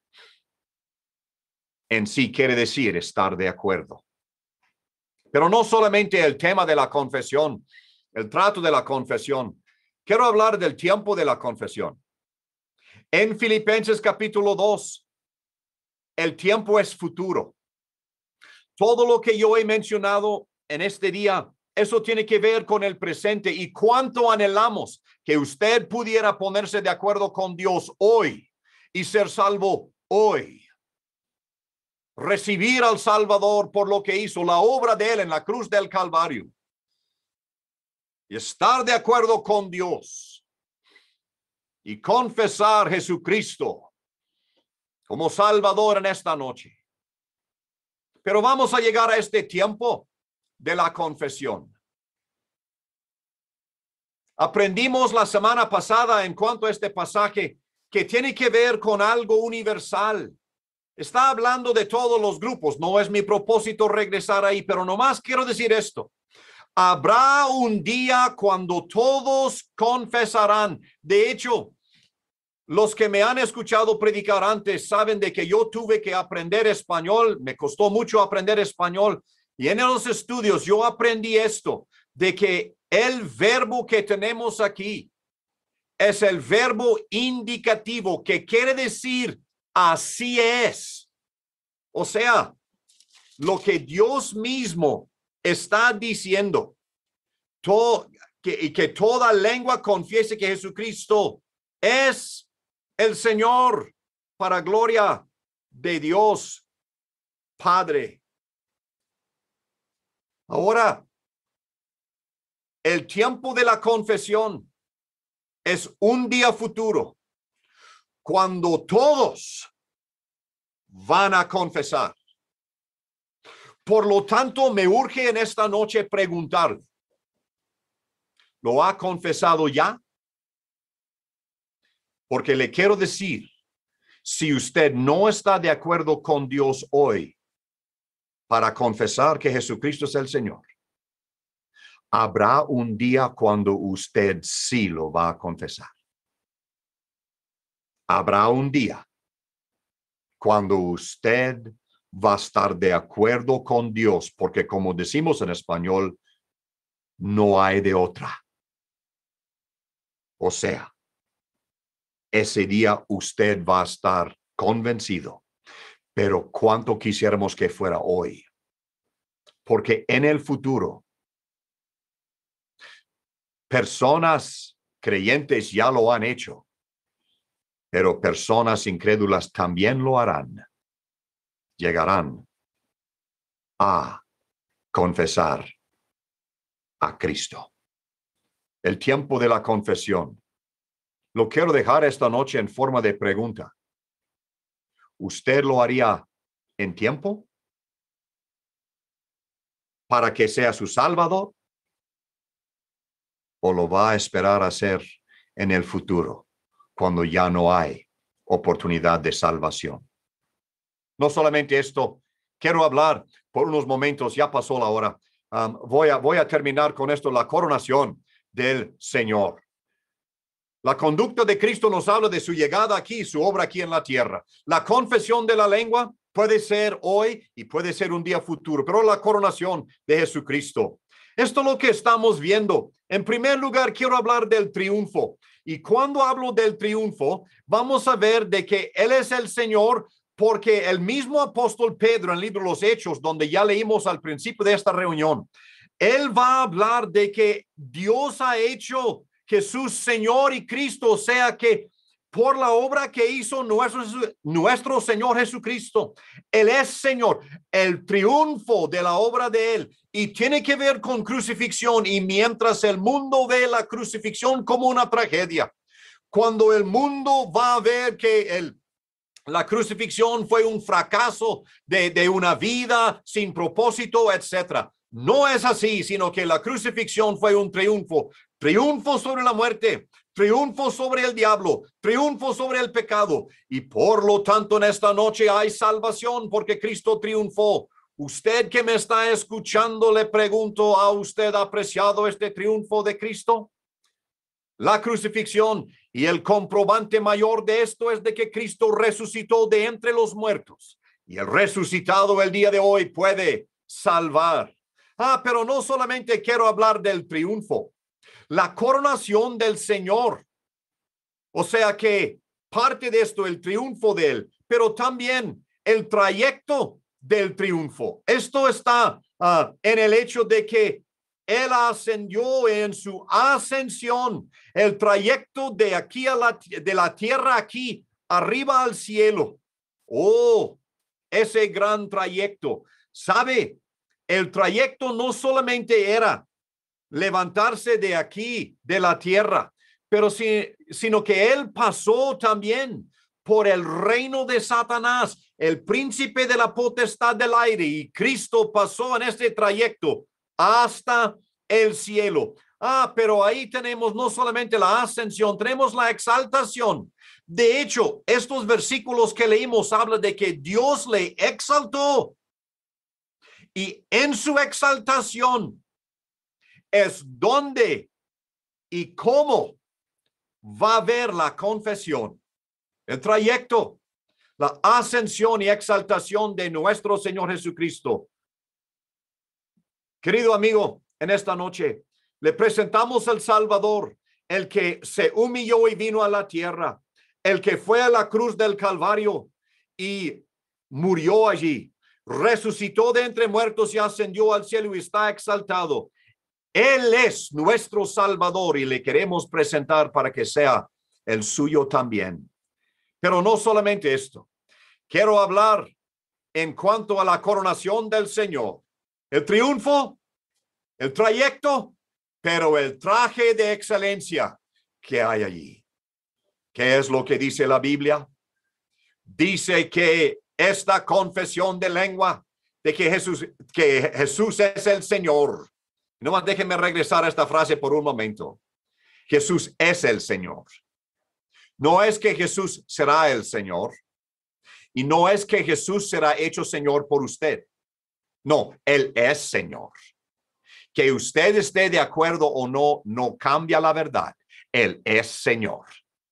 en sí quiere decir estar de acuerdo. Pero no solamente el tema de la confesión, el trato de la confesión. Quiero hablar del tiempo de la confesión. En Filipenses capítulo dos, el tiempo es futuro. Todo lo que yo he mencionado en este día, eso tiene que ver con el presente y cuánto anhelamos que usted pudiera ponerse de acuerdo con Dios hoy y ser salvo hoy. Recibir al Salvador por lo que hizo, la obra de él en la cruz del Calvario. Y estar de acuerdo con Dios y confesar a Jesucristo como Salvador en esta noche. Pero vamos a llegar a este tiempo de la confesión. Aprendimos la semana pasada en cuanto a este pasaje que tiene que ver con algo universal. Está hablando de todos los grupos. No es mi propósito regresar ahí, pero nomás quiero decir esto. Habrá un día cuando todos confesarán. De hecho, los que me han escuchado predicar antes saben de que yo tuve que aprender español. Me costó mucho aprender español. Y en los estudios yo aprendí esto, de que el verbo que tenemos aquí es el verbo indicativo, que quiere decir así es. O sea, lo que Dios mismo está diciendo, todo, que, y que toda lengua confiese que Jesucristo es el Señor, para gloria de Dios Padre. Ahora, el tiempo de la confesión es un día futuro, cuando todos van a confesar. Por lo tanto, me urge en esta noche preguntarle, ¿lo ha confesado ya? Porque le quiero decir, si usted no está de acuerdo con Dios hoy para confesar que Jesucristo es el Señor, habrá un día cuando usted sí lo va a confesar. Habrá un día cuando usted va a estar de acuerdo con Dios, porque como decimos en español, no hay de otra. O sea, ese día usted va a estar convencido, pero cuánto quisiéramos que fuera hoy, porque en el futuro, personas creyentes ya lo han hecho, pero personas incrédulas también lo harán. Llegarán a confesar a Cristo. El tiempo de la confesión. Lo quiero dejar esta noche en forma de pregunta. ¿Usted lo haría en tiempo para que sea su Salvador? ¿O lo va a esperar a hacer en el futuro, cuando ya no hay oportunidad de salvación? No solamente esto, quiero hablar por unos momentos, ya pasó la hora. Um, voy a, voy a terminar con esto, la coronación del Señor. La conducta de Cristo nos habla de su llegada aquí, su obra aquí en la tierra. La confesión de la lengua puede ser hoy y puede ser un día futuro, pero la coronación de Jesucristo. Esto es lo que estamos viendo. En primer lugar, quiero hablar del triunfo. Y cuando hablo del triunfo, vamos a ver de que Él es el Señor, porque el mismo apóstol Pedro en el libro de los Hechos, donde ya leímos al principio de esta reunión, él va a hablar de que Dios ha hecho Jesús Señor y Cristo, o sea que por la obra que hizo nuestro, nuestro Señor Jesucristo. Él es Señor, el triunfo de la obra de Él, y tiene que ver con crucifixión. Y mientras el mundo ve la crucifixión como una tragedia, cuando el mundo va a ver que el La crucifixión fue un fracaso de, de una vida sin propósito, etcétera. No es así, sino que la crucifixión fue un triunfo. Triunfo sobre la muerte, triunfo sobre el diablo, triunfo sobre el pecado. Y por lo tanto, en esta noche hay salvación porque Cristo triunfó. Usted que me está escuchando, le pregunto, ¿ha usted apreciado este triunfo de Cristo? La crucifixión, y el comprobante mayor de esto es de que Cristo resucitó de entre los muertos, y el resucitado el día de hoy puede salvar. Ah, pero no solamente quiero hablar del triunfo, la coronación del Señor. O sea que parte de esto, el triunfo de Él, pero también el trayecto del triunfo. Esto está uh, en el hecho de que Él ascendió en su ascensión, el trayecto de aquí a la, de la tierra aquí, arriba al cielo. Oh, ese gran trayecto. ¿Sabe? El trayecto no solamente era levantarse de aquí, de la tierra, pero si, sino que Él pasó también por el reino de Satanás, el príncipe de la potestad del aire, y Cristo pasó en este trayecto hasta el cielo. Ah, pero ahí tenemos no solamente la ascensión, tenemos la exaltación. De hecho, estos versículos que leímos hablan de que Dios le exaltó, y en su exaltación es donde y cómo va a haber la confesión, el trayecto, la ascensión y exaltación de nuestro Señor Jesucristo. Querido amigo, en esta noche le presentamos al Salvador, el que se humilló y vino a la tierra, el que fue a la cruz del Calvario y murió allí, resucitó de entre muertos y ascendió al cielo y está exaltado. Él es nuestro Salvador y le queremos presentar para que sea el suyo también. Pero no solamente esto. Quiero hablar en cuanto a la coronación del Señor. El triunfo, el trayecto, pero el traje de excelencia que hay allí. ¿Qué es lo que dice la Biblia? Dice que esta confesión de lengua de que Jesús, que Jesús es el Señor. Nomás déjenme regresar a esta frase por un momento. Jesús es el Señor. No es que Jesús será el Señor. Y no es que Jesús será hecho Señor por usted. No, Él es Señor. Que usted esté de acuerdo o no, no cambia la verdad. Él es Señor.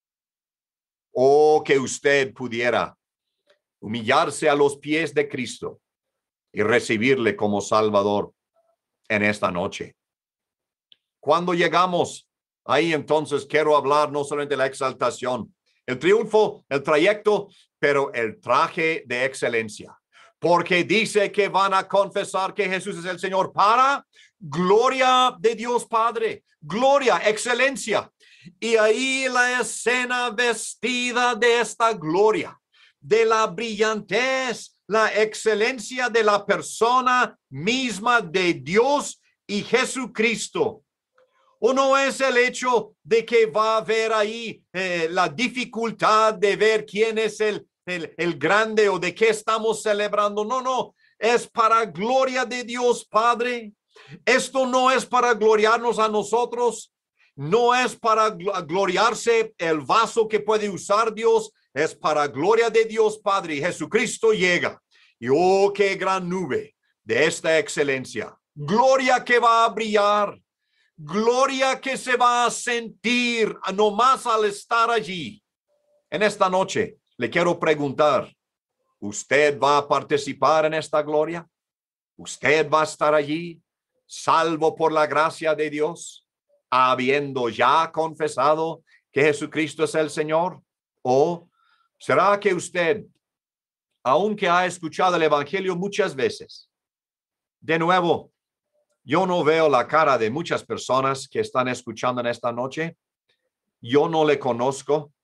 O que usted pudiera humillarse a los pies de Cristo y recibirle como Salvador en esta noche. Cuando llegamos ahí, entonces quiero hablar no solamente de la exaltación, el triunfo, el trayecto, pero el traje de excelencia. Porque dice que van a confesar que Jesús es el Señor para gloria de Dios Padre, gloria, excelencia. Y ahí la escena vestida de esta gloria, de la brillantez, la excelencia de la persona misma de Dios y Jesucristo. ¿O no es el hecho de que va a haber ahí eh, la dificultad de ver quién es el, el, el grande o de qué estamos celebrando? No, no, es para gloria de Dios Padre. Esto no es para gloriarnos a nosotros, no es para gloriarse el vaso que puede usar Dios, es para gloria de Dios Padre. Y Jesucristo llega. Y oh, qué gran nube de esta excelencia. Gloria que va a brillar. Gloria que se va a sentir nomás al estar allí. En esta noche le quiero preguntar, ¿usted va a participar en esta gloria? ¿Usted va a estar allí, salvo por la gracia de Dios, habiendo ya confesado que Jesucristo es el Señor? ¿O será que usted, aunque ha escuchado el Evangelio muchas veces, de nuevo, yo no veo la cara de muchas personas que están escuchando en esta noche, yo no le conozco,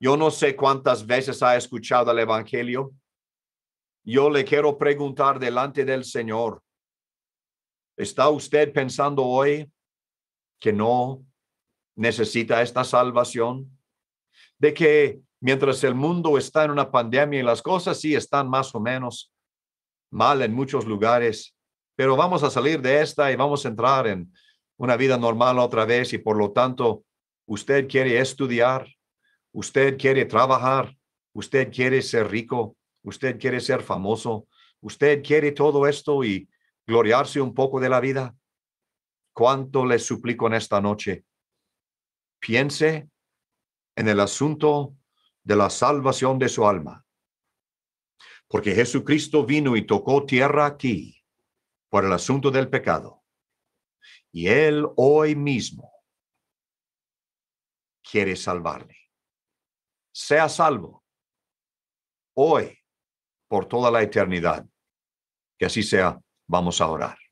Yo no sé cuántas veces ha escuchado el Evangelio. Yo le quiero preguntar delante del Señor, ¿está usted pensando hoy que no necesita esta salvación? De que mientras el mundo está en una pandemia y las cosas sí están más o menos mal en muchos lugares, pero vamos a salir de esta y vamos a entrar en una vida normal otra vez, y por lo tanto, usted quiere estudiar, usted quiere trabajar, usted quiere ser rico, usted quiere ser famoso, usted quiere todo esto y gloriarse un poco de la vida. ¿Cuánto le suplico en esta noche? Piense en el asunto de la salvación de su alma, porque Jesucristo vino y tocó tierra aquí por el asunto del pecado, y Él hoy mismo quiere salvarle. Sea salvo hoy por toda la eternidad. Que así sea. Vamos a orar.